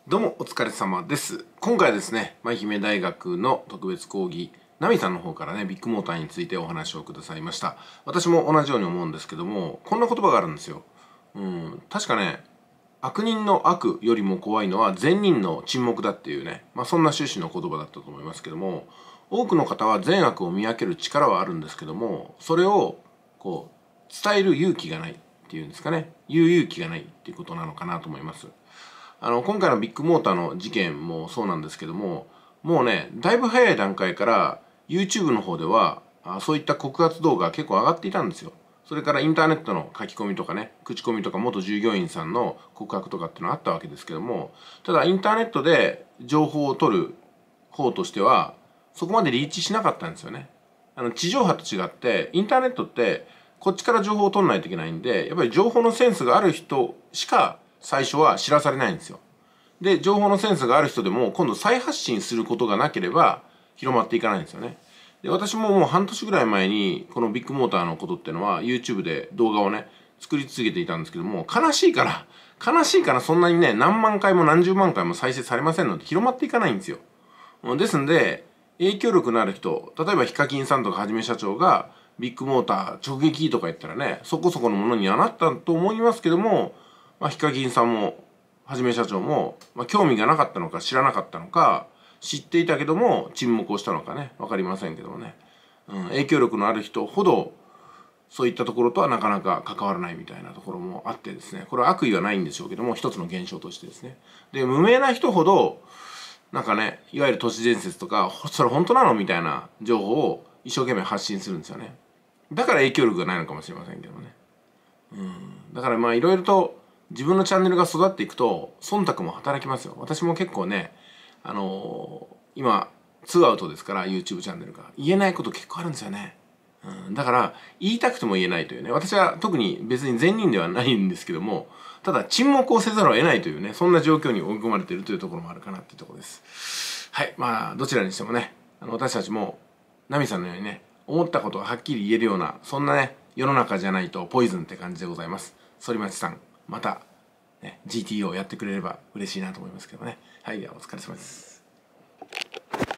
どうもお疲れ様です。今回はですね、舞姫大学の特別講義、ナミさんの方からね、ビッグモーターについてお話をくださいました。私も同じように思うんですけども、こんな言葉があるんですよ。確かね、悪人の悪よりも怖いのは善人の沈黙だっていうね、そんな趣旨の言葉だったと思いますけども、多くの方は善悪を見分ける力はあるんですけども、それを伝える勇気がないっていうんですかね、言う勇気がないっていうことなのかなと思います。今回のビッグモーターの事件もそうなんですけども、もうね、だいぶ早い段階から YouTube の方ではそういった告発動画が結構上がっていたんですよ。それからインターネットの書き込みとかね、口コミとか元従業員さんの告白とかっていうのがあったわけですけども、ただインターネットで情報を取る方としてはそこまでリーチしなかったんですよね。地上波と違ってインターネットってこっちから情報を取らないといけないんで、やっぱり情報のセンスがある人しか最初は知らされないんですよ。で、情報のセンスがある人でも今度再発信することがなければ広まっていかないんですよね。で、私ももう半年ぐらい前にこのビッグモーターのことっていうのは YouTube で動画をね、作り続けていたんですけども、悲しいからそんなにね、何万回も何十万回も再生されませんので広まっていかないんですよ。ですんで、影響力のある人、例えばヒカキンさんとかはじめ社長がビッグモーター直撃とか言ったらね、そこそこのものにはなったと思いますけども、ヒカキンさんもはじめ社長も、興味がなかったのか知らなかったのか、知っていたけども沈黙をしたのかね、わかりませんけどもね、影響力のある人ほどそういったところとはなかなか関わらないみたいなところもあってですね、これは悪意はないんでしょうけども、一つの現象としてですね。で、無名な人ほどなんかね、いわゆる都市伝説とかそれ本当なのみたいな情報を一生懸命発信するんですよね。だから影響力がないのかもしれませんけどね。だからいろいろと自分のチャンネルが育っていくと忖度も働きますよ。私も結構ね、今2アウトですから YouTube チャンネルが言えないこと結構あるんですよね。だから言いたくても言えないというね、私は特に別に善人ではないんですけども、ただ沈黙をせざるを得ないというね、そんな状況に追い込まれているというところもあるかなっていうところです。はい、どちらにしてもね、私たちもナミさんのようにね、思ったことをはっきり言えるような、そんなね、世の中じゃないとポイズンって感じでございます。反町さん、また、ね、GTO やってくれれば嬉しいなと思いますけどね。はい、お疲れ様です。